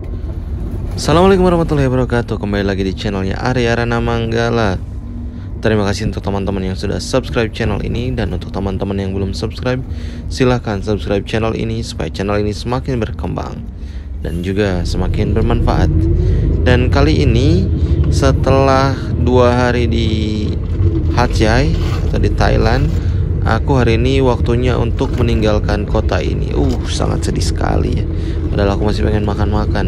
Assalamualaikum warahmatullahi wabarakatuh. Kembali lagi di channelnya Arya Rana Manggala. Terima kasih untuk teman-teman yang sudah subscribe channel ini. Dan untuk teman-teman yang belum subscribe, silahkan subscribe channel ini supaya channel ini semakin berkembang dan juga semakin bermanfaat. Dan kali ini setelah 2 hari di Hat Yai atau di Thailand, aku hari ini waktunya untuk meninggalkan kota ini. Sangat sedih sekali ya. Padahal aku masih pengen makan-makan.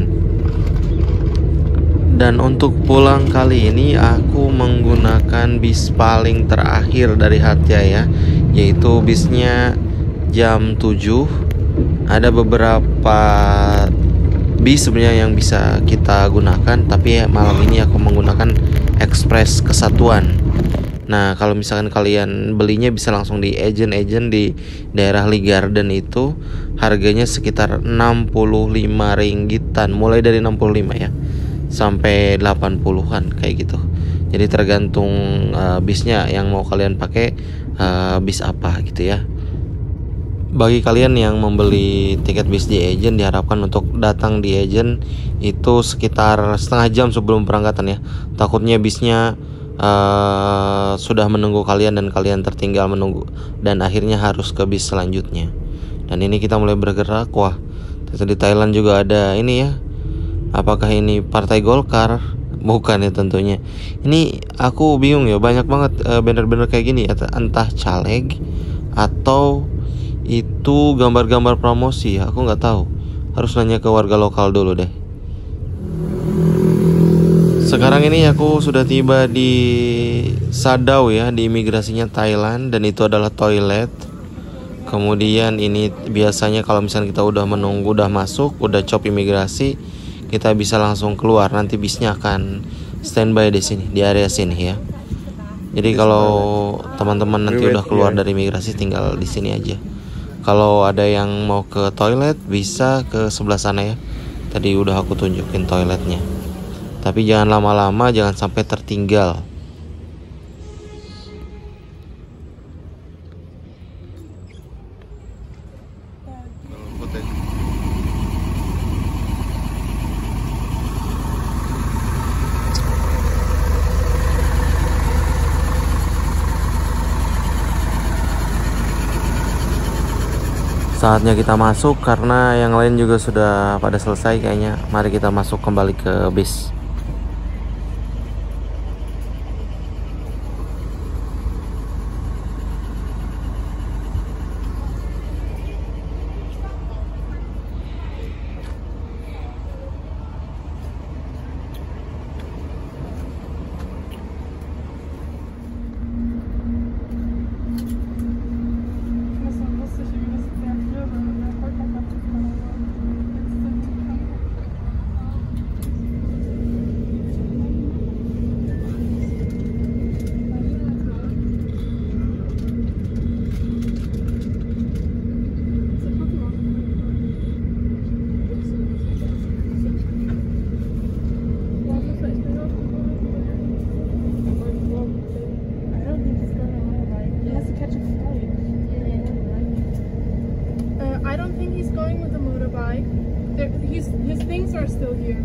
Dan untuk pulang kali ini aku menggunakan bis paling terakhir dari Hat Yai ya, yaitu bisnya jam 7. Ada beberapa bis sebenarnya yang bisa kita gunakan, tapi malam ini aku menggunakan Express Kesatuan. Nah, kalau misalkan kalian belinya bisa langsung di agent-agent di daerah Lee Garden itu, harganya sekitar 65 ringgitan, mulai dari 65 ya, sampai 80-an kayak gitu. Jadi tergantung bisnya yang mau kalian pakai, bis apa gitu ya. Bagi kalian yang membeli tiket bis di agent, diharapkan untuk datang di agent itu sekitar setengah jam sebelum berangkatan ya. Takutnya bisnya sudah menunggu kalian dan kalian tertinggal menunggu dan akhirnya harus ke bis selanjutnya. Dan ini kita mulai bergerak. Wah, di Thailand juga ada ini ya. Apakah ini Partai Golkar? Bukan ya tentunya. Ini aku bingung ya, banyak banget banner-banner kayak gini, entah caleg atau itu gambar-gambar promosi. Aku nggak tahu. Harus nanya ke warga lokal dulu deh. Sekarang ini aku sudah tiba di Sadao ya, di imigrasinya Thailand, dan itu adalah toilet. Kemudian ini biasanya kalau misalnya kita udah menunggu, udah masuk, udah cop imigrasi, kita bisa langsung keluar. Nanti bisnya akan standby di sini, di area sini ya. Jadi kalau teman-teman nanti udah keluar dari imigrasi, tinggal di sini aja. Kalau ada yang mau ke toilet bisa ke sebelah sana ya. Tadi udah aku tunjukin toiletnya. Tapi jangan lama-lama, jangan sampai tertinggal. Saatnya kita masuk karena yang lain juga sudah pada selesai kayaknya. Mari kita masuk kembali ke bis. His things are still here.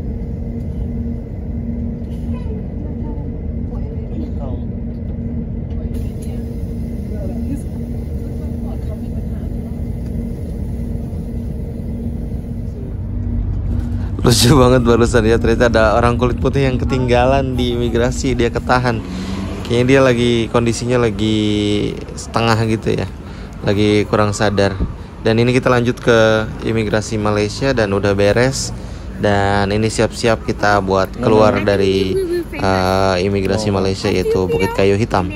Lucu banget barusan ya, ternyata ada orang kulit putih yang ketinggalan di imigrasi, dia ketahan. Kayaknya dia kondisinya lagi setengah gitu ya, lagi kurang sadar. Dan ini kita lanjut ke imigrasi Malaysia dan udah beres. Dan ini siap-siap kita buat keluar dari imigrasi Malaysia, yaitu Bukit Kayu Hitam.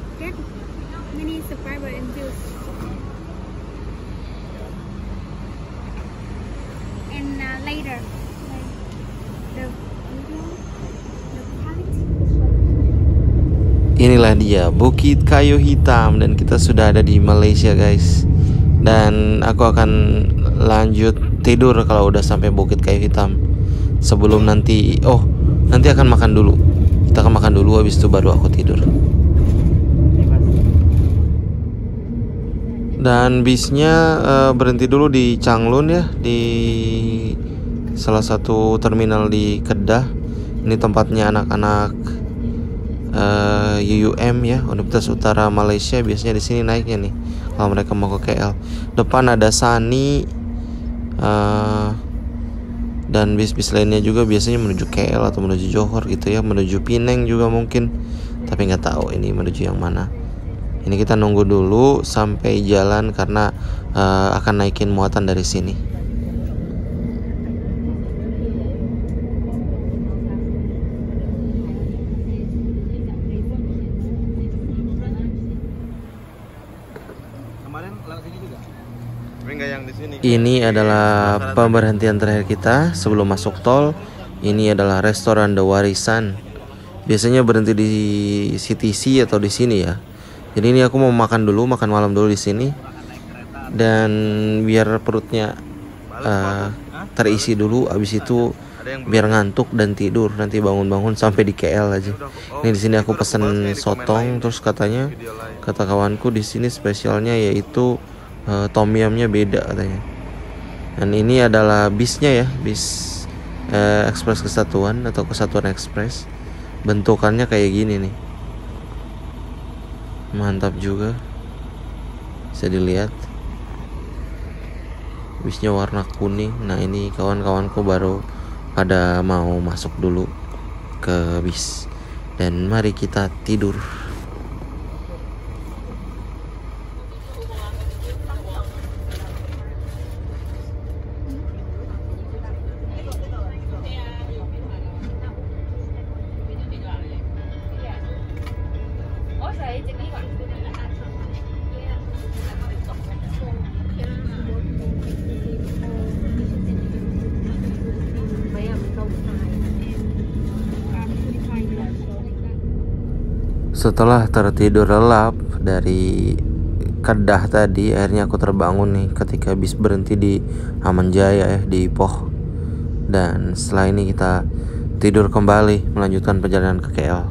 Inilah dia Bukit Kayu Hitam dan kita sudah ada di Malaysia guys. Dan aku akan lanjut tidur kalau udah sampai Bukit Kayu Hitam. Sebelum nanti akan makan dulu. Kita akan makan dulu, habis itu baru aku tidur. Dan bisnya berhenti dulu di Changlun ya, di salah satu terminal di Kedah. Ini tempatnya anak-anak UUM ya, Universitas Utara Malaysia, biasanya di sini naiknya nih kalau mereka mau ke KL. Depan ada Sani dan bis-bis lainnya juga biasanya menuju KL atau menuju Johor gitu ya, menuju Penang juga mungkin, tapi nggak tahu ini menuju yang mana. Ini kita nunggu dulu sampai jalan karena akan naikin muatan dari sini. Ini adalah pemberhentian terakhir kita sebelum masuk tol. Ini adalah restoran The Warisan. Biasanya berhenti di CTC atau di sini ya. Jadi ini aku mau makan malam dulu di sini. Dan biar perutnya terisi dulu, abis itu biar ngantuk dan tidur. Nanti bangun-bangun sampai di KL aja. Ini di sini aku pesen sotong, terus kata kawanku di sini spesialnya yaitu tom yumnya beda katanya. Dan ini adalah bisnya ya, bis Ekspres Kesatuan atau Kesatuan Ekspres. Bentukannya kayak gini nih, mantap juga, bisa dilihat. Bisnya warna kuning. Nah ini kawan-kawanku baru pada mau masuk dulu ke bis. Dan mari kita tidur. Setelah tertidur lelap dari Kedah tadi, akhirnya aku terbangun nih ketika bis berhenti di Aman Jaya ya, di Ipoh. Dan setelah ini kita tidur kembali melanjutkan perjalanan ke KL.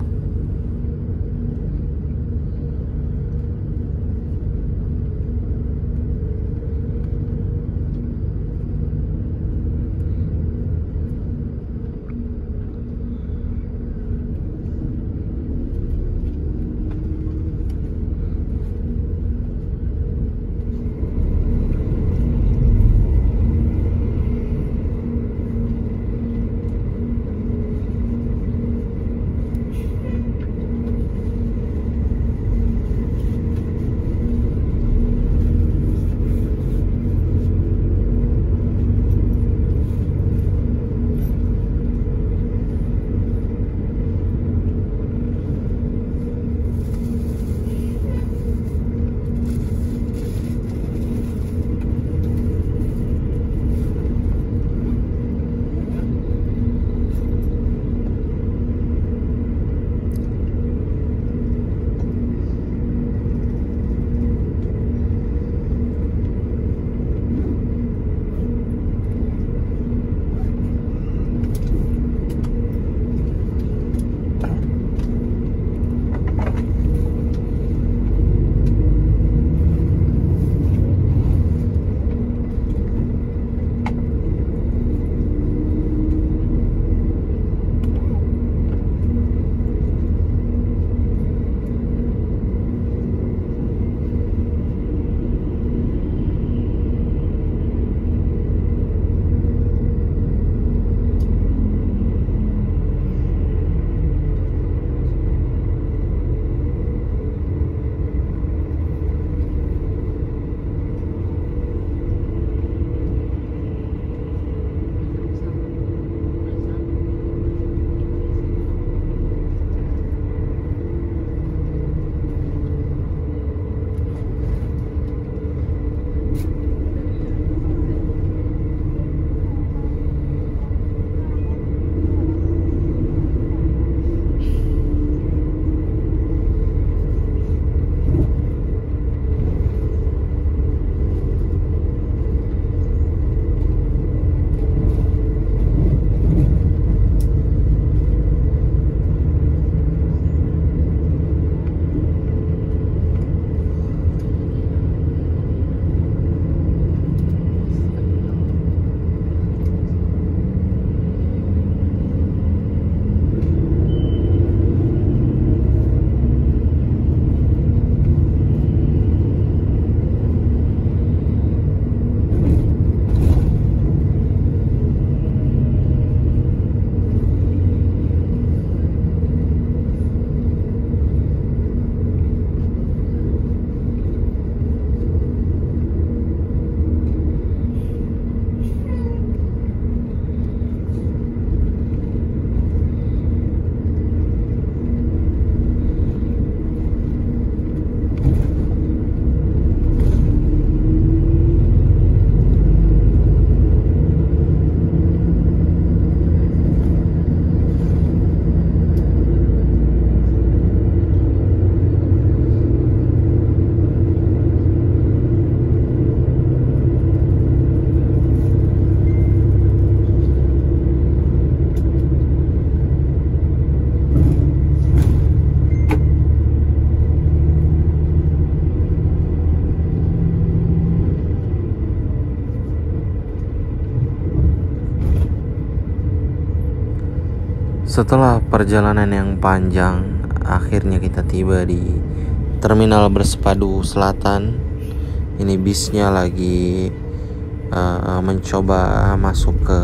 Setelah perjalanan yang panjang, akhirnya kita tiba di Terminal Bersepadu Selatan. Ini bisnya lagi mencoba masuk ke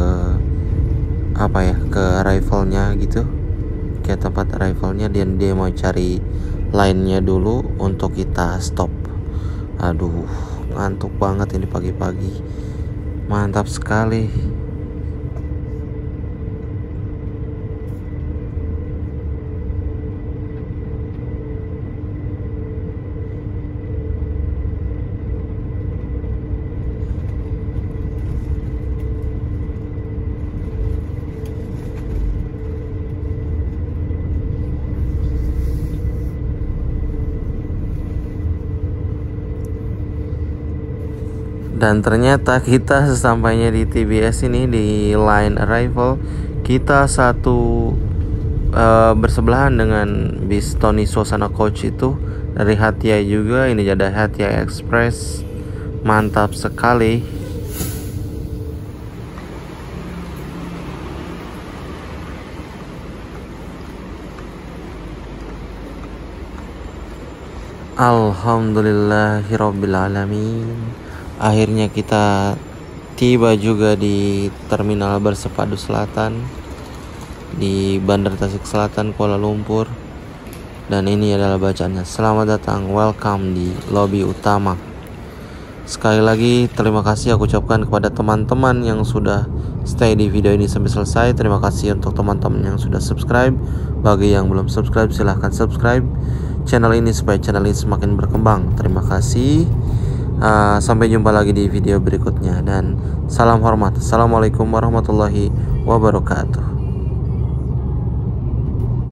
ke arrivalnya gitu, ke tempat arrivalnya, dan dia mau cari line-nya dulu untuk kita stop. Aduh, ngantuk banget ini pagi-pagi. Mantap sekali. Dan ternyata kita sesampainya di TBS ini, di line arrival, kita bersebelahan dengan bis Tony Suasana Coach itu dari Hatyai juga. Ini ada Hatyai Express, mantap sekali. Alhamdulillahirobbilalamin. Akhirnya kita tiba juga di Terminal Bersepadu Selatan di Bandar Tasik Selatan, Kuala Lumpur. Dan ini adalah bacaannya: selamat datang, welcome di lobi utama. Sekali lagi terima kasih aku ucapkan kepada teman-teman yang sudah stay di video ini sampai selesai. Terima kasih untuk teman-teman yang sudah subscribe. Bagi yang belum subscribe, silahkan subscribe channel ini supaya channel ini semakin berkembang. Terima kasih. Sampai jumpa lagi di video berikutnya, dan salam hormat. Assalamualaikum warahmatullahi wabarakatuh.